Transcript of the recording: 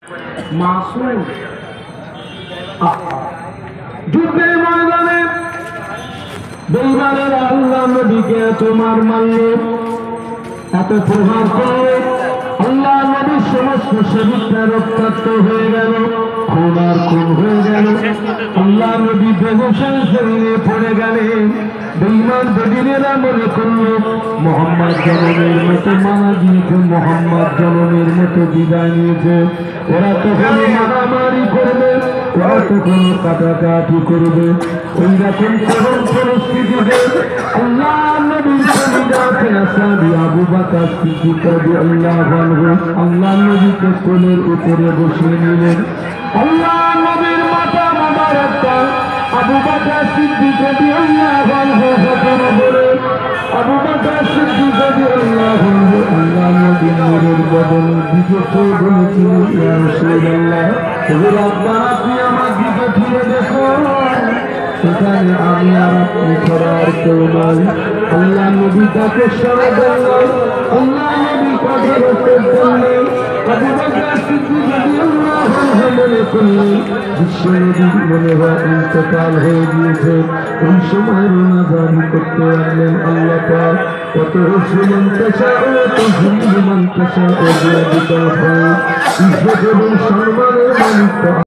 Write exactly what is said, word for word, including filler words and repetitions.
মাসুম যুদ্ধের ময়দানে বেঈমানেরা আল্লাহ নবীকে তোমার মারল, এত প্রহার করে আল্লাহ নবীর সমস্ত শরীরটা রক্তাক্ত হয়ে গেল, খুন আর খুন হয়ে গেল। আল্লাহ নবী বেহুশের শরীরে পড়ে গেলেন। বেঈমান বেদিনেরা মনে করল মোহাম্মদ জনমের মতো মারা দিয়েছে, মোহাম্মদ জনমের মতো বিদায় নিয়েছে। ওরা তখন মারামারি করবে, ওরা তখন কাটাকাটি করবে। ওই রকম করুণ পরিস্থিতিতে আল্লাহ নবীর সাথে আসহাবি আবু বকর সিদ্দিক রাদিয়াল্লাহু আনহু আল্লাহ নবীকে কোলের উপরে বসিয়ে নিলেন। আল্লাহ নবীর মাথা মোবারকটা আবু বকর সিদ্দিক রাদিয়াল্লাহু আনহু হাতের উপরে, আবু বকর সিদ্দিক রাদিয়াল্লাহু আনহু আল্লাহ নবীর নূরের বদলে দিকে বলেছিলেন, ইয়া রাসূলুল্লাহ, হুজুর আব্বা আপনি আমার দিকে ফিরে দেখুন, সেখানে আমি আর আপনি ছাড়া আর কেউ নাই। আল্লাহ নবী তাকে সরে দিলেন, আল্লাহ নবী কথা রক্ষা করলেন। আবু বকর সিদ্দিক রাদিয়াল্লাহু আনহু মনে করলেন বিশ্বনবী মনে হয় ইন্তেকাল হয়ে গিয়েছে। ওই সময় রোনাজারি করতে লাগলেন, আল্লাহ পাক কত রসুমান পেশা ও তহিমান পেশা ও বিয়াদিকাল হয়, ইজ্জত এবং সম্মানের মালিক